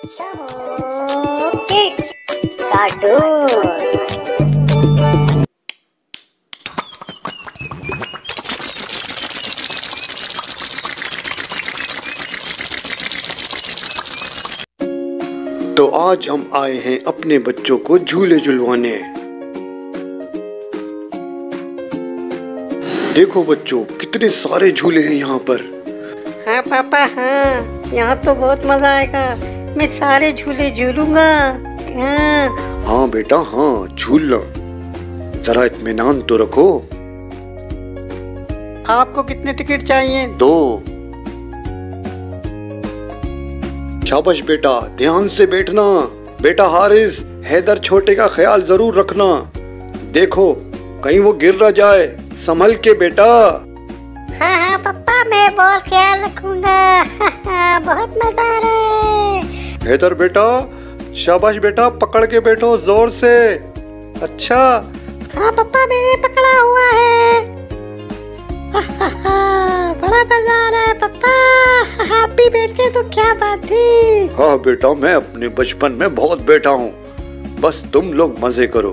तो आज हम आए हैं अपने बच्चों को झूले झुलवाने। देखो बच्चों, कितने सारे झूले हैं यहाँ पर। हाँ पापा, हाँ, यहाँ तो बहुत मजा आएगा। मैं सारे झूले झूलूंगा। हाँ बेटा, हाँ झूल लो, जरा इत्मीनान तो रखो। आपको कितने टिकट चाहिए? 2। शाबाश बेटा, ध्यान से बैठना। बेटा हारिस, हैदर छोटे का ख्याल जरूर रखना। देखो कहीं वो गिर ना जाए, संभल के बेटा। हाँ हाँ पापा, मैं बहुत ख्याल रखूंगा। बहुत मजा आ रहा है। हैदर बेटा, शाबाश बेटा, पकड़ के बैठो जोर से। अच्छा। हाँ पापा, मैंने पकड़ा हुआ है। बड़ा मजा आ रहा है पापा। आप भी बैठते तो क्या बात थी। हाँ बेटा, मैं अपने बचपन में बहुत बैठा हूँ, बस तुम लोग मजे करो।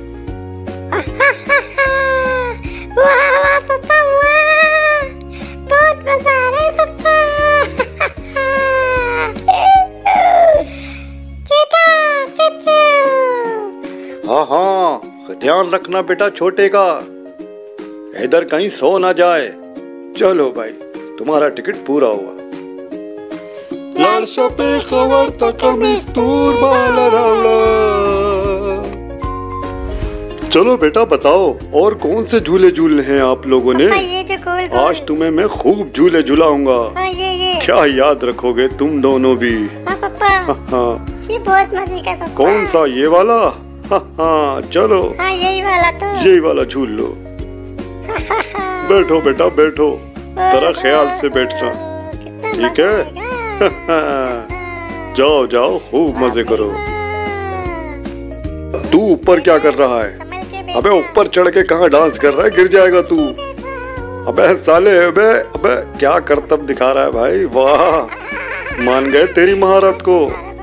वाह वाह पापा, वाह, बहुत मजा आ रहा है पापा। हाँ हाँ, ध्यान रखना बेटा छोटे का, इधर कहीं सो ना जाए। चलो भाई, तुम्हारा टिकट पूरा हुआ। चलो बेटा बताओ, और कौन से झूले झूलने हैं आप लोगों ने? ये जो गोल गोल। आज तुम्हें मैं खूब झूले झुलाऊंगा। ये। क्या याद रखोगे तुम दोनों भी? हाँ पापा। हाँ। ये बहुत मजे का पापा। कौन सा, ये वाला? हाँ चलो। हाँ यही वाला तो। यही वाला झूल लो। बैठो बेटा बैठो, जरा ख्याल से बैठना, ठीक है? जाओ जाओ, खूब मजे करो। तू ऊपर क्या कर रहा है? अबे ऊपर चढ़ के कहाँ डांस कर रहा है, गिर जाएगा तू। अबे साले, अबे क्या करतब दिखा रहा है भाई। वाह, मान गए तेरी महारत को।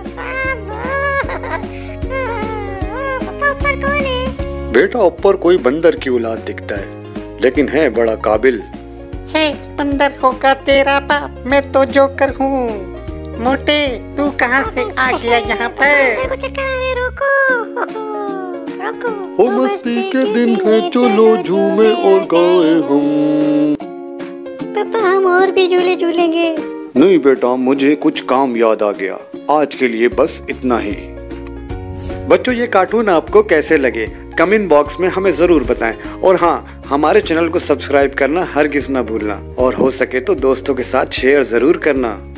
बेटा ऊपर कोई बंदर की औलाद दिखता है, लेकिन है बड़ा काबिल। है बंदर होगा तेरा बाप, मैं तो जोकर हूँ। मोटे, तू कहाँ से आ गया यहाँ पर? ओ मस्ती के दिन है, चलो झूमे और गाए हम। पापा हम और भी झूले झूलेंगे। नहीं बेटा, मुझे कुछ काम याद आ गया, आज के लिए बस इतना ही। बच्चों, ये कार्टून आपको कैसे लगे कमेंट बॉक्स में हमें जरूर बताएं, और हाँ, हमारे चैनल को सब्सक्राइब करना हरगिज ना भूलना, और हो सके तो दोस्तों के साथ शेयर जरूर करना।